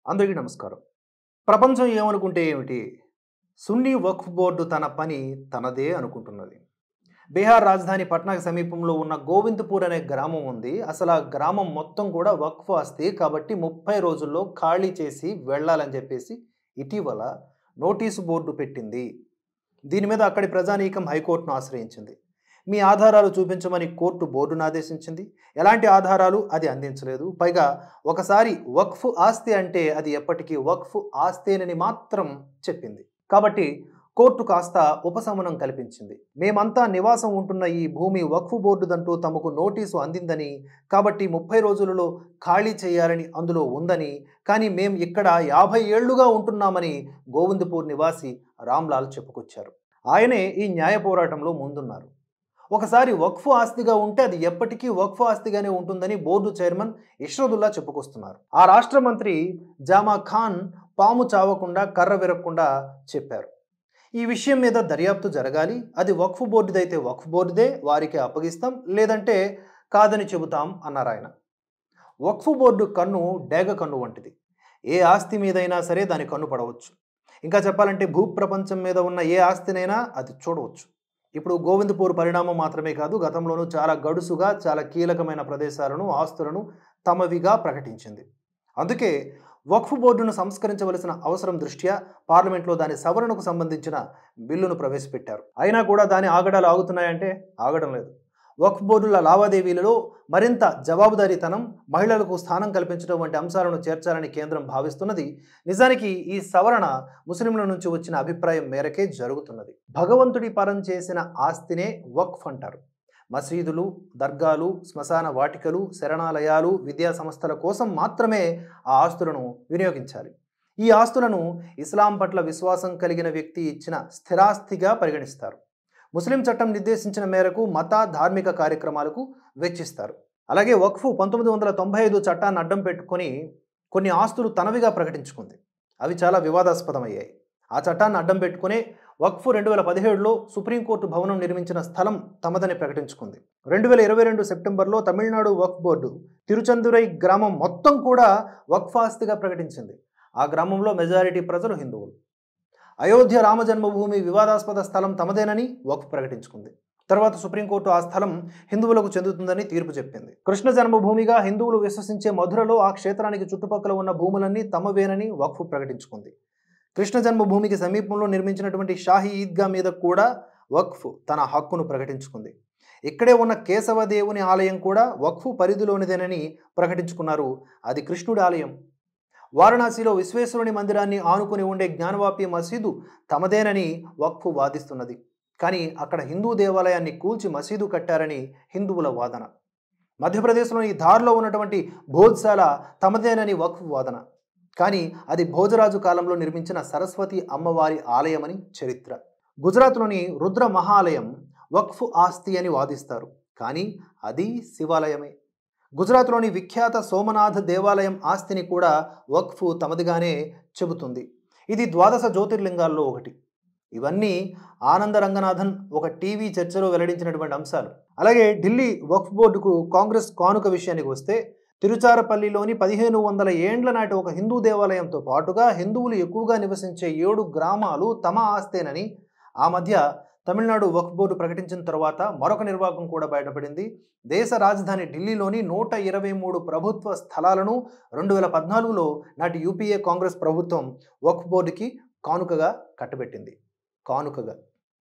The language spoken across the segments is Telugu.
అందరికీ నమస్కారం. ప్రపంచం ఏమనుకుంటే ఏమిటి? సున్నీ వక్ఫ్ బోర్డు తన పని తనదే అనుకుంటున్నది. బీహార్ రాజధాని పట్నాకి సమీపంలో ఉన్న గోవింద్పూర్ అనే గ్రామం ఉంది. అసలు ఆ గ్రామం మొత్తం కూడా వక్ఫ్ ఆస్తి కాబట్టి 30 రోజుల్లో ఖాళీ చేసి వెళ్ళాలని చెప్పేసి ఇటీవల నోటీసు బోర్డు పెట్టింది. దీని మీద అక్కడి ప్రజానీకం హైకోర్టును ఆశ్రయించింది. మీ ఆధారాలు చూపించమని కోర్టు బోర్డును ఆదేశించింది. ఎలాంటి ఆధారాలు అది అందించలేదు. పైగా ఒకసారి వక్ఫ్ ఆస్తి అంటే అది ఎప్పటికీ వక్ఫ్ ఆస్తేనని మాత్రం చెప్పింది. కాబట్టి కోర్టు కాస్త ఉపశమనం కల్పించింది. మేమంతా నివాసం ఉంటున్న ఈ భూమి వక్ఫ్ బోర్డుదంటూ తమకు నోటీసు అందిందని, కాబట్టి 30 రోజులలో ఖాళీ చేయాలని అందులో ఉందని, కానీ మేం ఇక్కడ 50 ఏళ్లుగా ఉంటున్నామని గోవిందపూర్ నివాసి రామ్లాల్ చెప్పుకొచ్చారు. ఆయనే ఈ న్యాయ పోరాటంలో ముందున్నారు. ఒకసారి వక్ఫ్ ఆస్తిగా ఉంటే అది ఎప్పటికీ వక్ఫ్ ఆస్తిగానే ఉంటుందని బోర్డు చైర్మన్ ఇష్రదుల్లా చెప్పుకొస్తున్నారు. ఆ రాష్ట్ర మంత్రి జామా ఖాన్ పాము చావకుండా కర్ర విరగకుండా చెప్పారు. ఈ విషయం మీద దర్యాప్తు జరగాలి. అది వక్ఫ్ బోర్డుదైతే వక్ఫ్ బోర్డుదే, వారికి అప్పగిస్తాం, లేదంటే కాదని చెబుతాం అన్నారు ఆయన. వక్ఫ్ బోర్డు కన్ను డేగ కన్ను వంటిది. ఏ ఆస్తి మీదైనా సరే దాని కన్ను పడవచ్చు. ఇంకా చెప్పాలంటే భూప్రపంచం మీద ఉన్న ఏ ఆస్తినైనా అది చూడవచ్చు. ఇప్పుడు గోవిందపూర్ పరిణామం మాత్రమే కాదు, గతంలోనూ చాలా గడుసుగా చాలా కీలకమైన ప్రదేశాలను, ఆస్తులను తమవిగా ప్రకటించింది. అందుకే వక్ఫ్ బోర్డును సంస్కరించవలసిన అవసరం దృష్ట్యా పార్లమెంట్లో దాని సవరణకు సంబంధించిన బిల్లును ప్రవేశపెట్టారు. అయినా కూడా దాని ఆగడాలు ఆగుతున్నాయంటే ఆగడం లేదు. వక్ఫ్ బోర్డుల లావాదేవీలలో మరింత జవాబుదారీతనం, మహిళలకు స్థానం కల్పించడం వంటి అంశాలను చేర్చాలని కేంద్రం భావిస్తున్నది. నిజానికి ఈ సవరణ ముస్లింల నుంచి వచ్చిన అభిప్రాయం మేరకే జరుగుతున్నది. భగవంతుడి పరం చేసిన ఆస్తినే వక్ఫ్ అంటారు. మసీదులు, దర్గాలు, శ్మశాన వాటికలు, శరణాలయాలు, విద్యా సంస్థల కోసం మాత్రమే ఆ ఆస్తులను వినియోగించాలి. ఈ ఆస్తులను ఇస్లాం పట్ల విశ్వాసం కలిగిన వ్యక్తి ఇచ్చిన స్థిరాస్తిగా పరిగణిస్తారు. ముస్లిం చట్టం నిర్దేశించిన మేరకు మత, ధార్మిక కార్యక్రమాలకు వెచ్చిస్తారు. అలాగే వక్ఫ్ 1995 చట్టాన్ని అడ్డం పెట్టుకొని కొన్ని ఆస్తులు తనవిగా ప్రకటించుకుంది. అవి చాలా వివాదాస్పదమయ్యాయి. ఆ చట్టాన్ని అడ్డం పెట్టుకునే వక్ఫ్ 2017లో సుప్రీంకోర్టు భవనం నిర్మించిన స్థలం తమదని ప్రకటించుకుంది. 2022 సెప్టెంబర్లో తమిళనాడు వక్ఫ్ బోర్డు తిరుచందురై గ్రామం మొత్తం కూడా వక్ఫ్ ఆస్తిగా ప్రకటించింది. ఆ గ్రామంలో మెజారిటీ ప్రజలు హిందువులు. అయోధ్య రామ జన్మభూమి వివాదాస్పద స్థలం తమదేనని వక్ఫ్ ప్రకటించుకుంది. తర్వాత సుప్రీంకోర్టు ఆ స్థలం హిందువులకు చెందుతుందని తీర్పు చెప్పింది. కృష్ణ జన్మభూమిగా హిందువులు విశ్వసించే మధురలో ఆ క్షేత్రానికి చుట్టుపక్కల ఉన్న భూములన్నీ తమవేనని వక్ఫ్ ప్రకటించుకుంది. కృష్ణ జన్మభూమికి సమీపంలో నిర్మించినటువంటి షాహీ ఈద్గా మీద కూడా వక్ఫ్ తన హక్కును ప్రకటించుకుంది. ఇక్కడే ఉన్న కేశవదేవుని ఆలయం కూడా వక్ఫ్ పరిధిలోనిదేనని ప్రకటించుకున్నారు. అది కృష్ణుడి ఆలయం. వారణాసిలో విశ్వేశ్వరుని మందిరాన్ని ఆనుకుని ఉండే జ్ఞానవాపి మసీదు తమదేనని వక్ఫ్ వాదిస్తున్నది. కానీ అక్కడ హిందూ దేవాలయాన్ని కూల్చి మసీదు కట్టారని హిందువుల వాదన. మధ్యప్రదేశ్లోని ధార్లో ఉన్నటువంటి భోజ్శాల తమదేనని వక్ఫ్ వాదన. కానీ అది భోజరాజు కాలంలో నిర్మించిన సరస్వతి అమ్మవారి ఆలయమని చరిత్ర. గుజరాత్లోని రుద్ర మహాలయం వక్ఫ్ ఆస్తి అని వాదిస్తారు. కానీ అది శివాలయమే. గుజరాత్లోని విఖ్యాత సోమనాథ్ దేవాలయం ఆస్తిని కూడా వక్ఫ్ తమదిగానే చెబుతుంది. ఇది 12 జ్యోతిర్లింగాల్లో ఒకటి. ఇవన్నీ ఆనంద రంగనాథన్ ఒక టీవీ చర్చలో వెల్లడించినటువంటి అంశాలు. అలాగే ఢిల్లీ వక్ఫ్ బోర్డుకు కాంగ్రెస్ కానుక విషయానికి వస్తే, తిరుచారపల్లిలోని 1500 ఏండ్ల నాటి ఒక హిందూ దేవాలయంతో పాటుగా హిందువులు ఎక్కువగా నివసించే 7 గ్రామాలు తమ ఆస్తేనని ఆ మధ్య తమిళనాడు వక్ఫ్ బోర్డు ప్రకటించిన తర్వాత మరొక నిర్వాకం కూడా బయటపడింది. దేశ రాజధాని ఢిల్లీలోని 123 ప్రభుత్వ స్థలాలను 2014లో నాటి యూపీఏ కాంగ్రెస్ ప్రభుత్వం వక్ఫ్ బోర్డుకి కానుకగా కట్టబెట్టింది. కానుకగా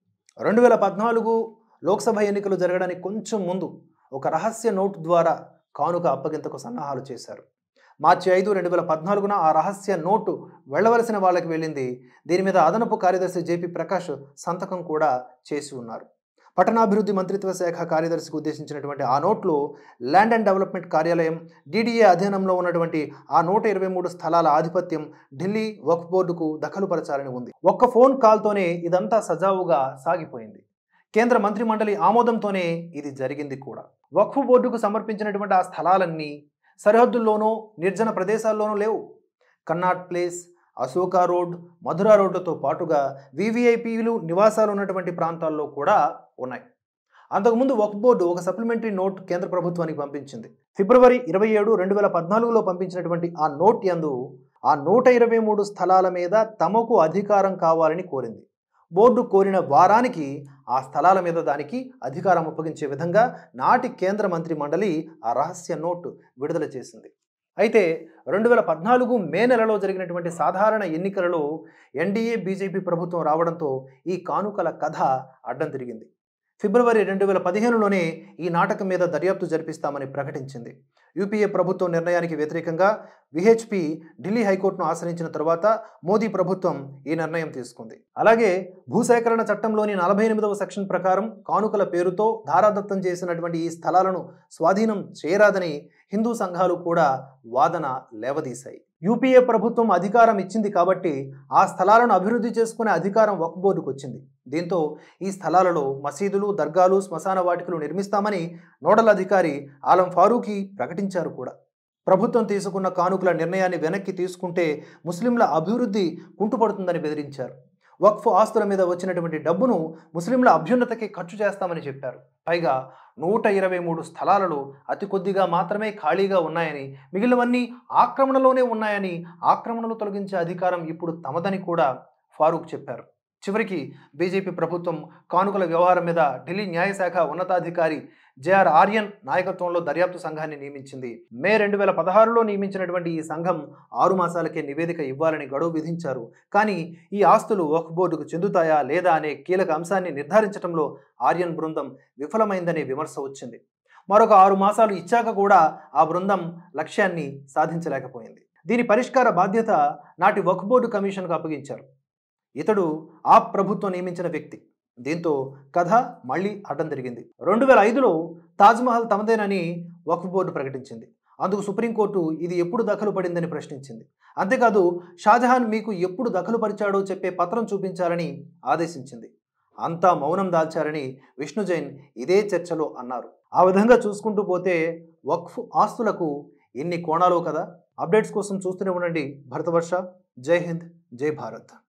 2014 లోక్సభ ఎన్నికలు జరగడానికి కొంచెం ముందు ఒక రహస్య నోటు ద్వారా కానుక అప్పగింతకు సన్నాహాలు చేశారు. మార్చి 5, 2014న ఆ రహస్య నోటు వెళ్లవలసిన వాళ్ళకి వెళ్ళింది. దీని మీద అదనపు కార్యదర్శి జేపీ ప్రకాష్ సంతకం కూడా చేసి ఉన్నారు. పట్టణాభివృద్ధి మంత్రిత్వ శాఖ కార్యదర్శికి ఉద్దేశించినటువంటి ఆ నోట్లో ల్యాండ్ అండ్ డెవలప్మెంట్ కార్యాలయం, డీడీఏ అధీనంలో ఉన్నటువంటి ఆ 123 స్థలాల ఆధిపత్యం ఢిల్లీ వక్ఫ్ బోర్డుకు దఖలుపరచాలని ఉంది. ఒక్క ఫోన్ కాల్తోనే ఇదంతా సజావుగా సాగిపోయింది. కేంద్ర మంత్రి మండలి ఆమోదంతోనే ఇది జరిగింది కూడా. వక్ఫ్ బోర్డుకు సమర్పించినటువంటి ఆ స్థలాలన్నీ సరిహద్దుల్లోనూ నిర్జన ప్రదేశాల్లోనూ లేవు. Connaught Place, Ashoka road, Mathura రోడ్లతో పాటుగా వివిఐపీలు నివాసాలు ఉన్నటువంటి ప్రాంతాల్లో కూడా ఉన్నాయి. అంతకుముందు వక్ఫ్ బోర్డు ఒక సప్లిమెంటరీ నోట్ కేంద్ర ప్రభుత్వానికి పంపించింది. ఫిబ్రవరి 27, 2014లో పంపించినటువంటి ఆ నోట్ యందు ఆ 123 స్థలాల మీద తమకు అధికారం కావాలని కోరింది. బోర్డు కోరిన వారానికి ఆ స్థలాల మీద దానికి అధికారం అప్పగించే విధంగా నాటి కేంద్ర మంత్రి మండలి ఆ రహస్య నోటు విడుదల చేసింది. అయితే 2014 మే నెలలో జరిగినటువంటి సాధారణ ఎన్నికలలో ఎన్డీఏ బీజేపీ ప్రభుత్వం రావడంతో ఈ కానుకల కథ అడ్డం తిరిగింది. ఫిబ్రవరి 2015లోనే ఈ నాటకం మీద దర్యాప్తు జరిపిస్తామని ప్రకటించింది. యూపీఏ ప్రభుత్వం నిర్ణయానికి వ్యతిరేకంగా విహెచ్పి ఢిల్లీ హైకోర్టును ఆశ్రయించిన తరువాత మోదీ ప్రభుత్వం ఈ నిర్ణయం తీసుకుంది. అలాగే భూసేకరణ చట్టంలోని 48వ సెక్షన్ ప్రకారం కానుకల పేరుతో ధారాదత్తం చేసినటువంటి ఈ స్థలాలను స్వాధీనం చేయరాదని హిందూ సంఘాలు కూడా వాదన లేవదీశాయి. యూపీఏ ప్రభుత్వం అధికారం ఇచ్చింది కాబట్టి ఆ స్థలాలను అభివృద్ధి చేసుకునే అధికారం వక్ఫ్ బోర్డుకు వచ్చింది. దీంతో ఈ స్థలాలలో మసీదులు, దర్గాలు, శ్మశాన వాటికలు నిర్మిస్తామని నోడల్ అధికారి ఆలం ఫారూఖీ ప్రకటించారు కూడా. ప్రభుత్వం తీసుకున్న కానుకల నిర్ణయాన్ని వెనక్కి తీసుకుంటే ముస్లింల అభివృద్ధి కుంటుపడుతుందని బెదిరించారు. వక్ఫ్ ఆస్తుల మీద వచ్చినటువంటి డబ్బును ముస్లింల అభ్యున్నతకి ఖర్చు చేస్తామని చెప్పారు. పైగా 123 స్థలాలలో అతి కొద్దిగా మాత్రమే ఖాళీగా ఉన్నాయని, మిగిలినవన్నీ ఆక్రమణలోనే ఉన్నాయని, ఆక్రమణలు తొలగించే అధికారం ఇప్పుడు తమదని కూడా ఫారూక్ చెప్పారు. చివరికి బీజేపీ ప్రభుత్వం కానుకల వ్యవహారం మీద ఢిల్లీ న్యాయశాఖ ఉన్నతాధికారి జేఆర్ ఆర్యన్ నాయకత్వంలో దర్యాప్తు సంఘాన్ని నియమించింది. మే 2016లో నియమించినటువంటి ఈ సంఘం 6 మాసాలకే నివేదిక ఇవ్వాలని గడువు విధించారు. కానీ ఈ ఆస్తులు వక్ఫ్ బోర్డుకు చెందుతాయా లేదా అనే కీలక అంశాన్ని నిర్ధారించడంలో ఆర్యన్ బృందం విఫలమైందనే విమర్శ వచ్చింది. మరొక 6 మాసాలు ఇచ్చాక కూడా ఆ బృందం లక్ష్యాన్ని సాధించలేకపోయింది. దీని పరిష్కార బాధ్యత నాటి వక్ఫ్ బోర్డు కమిషన్కు అప్పగించారు. ఇతడు ఆ ప్రభుత్వం నియమించిన వ్యక్తి. దీంతో కథ మళ్ళీ అడ్డం తిరిగింది. 2005లో తాజ్మహల్ తమదేనని వక్ఫ్ బోర్డు ప్రకటించింది. అందుకు సుప్రీంకోర్టు ఇది ఎప్పుడు దఖలు పడిందని ప్రశ్నించింది. అంతేకాదు షాజహాన్ మీకు ఎప్పుడు దఖలు పరిచాడో చెప్పే పత్రం చూపించాలని ఆదేశించింది. అంతా మౌనం దాల్చారని విష్ణు జైన్ ఇదే చర్చలో అన్నారు. ఆ విధంగా చూసుకుంటూ పోతే వక్ఫ్ ఆస్తులకు ఎన్ని కోణాలో కదా. అప్డేట్స్ కోసం చూస్తూనే ఉండండి భరతవర్ష. జై హింద్, జై భారత్.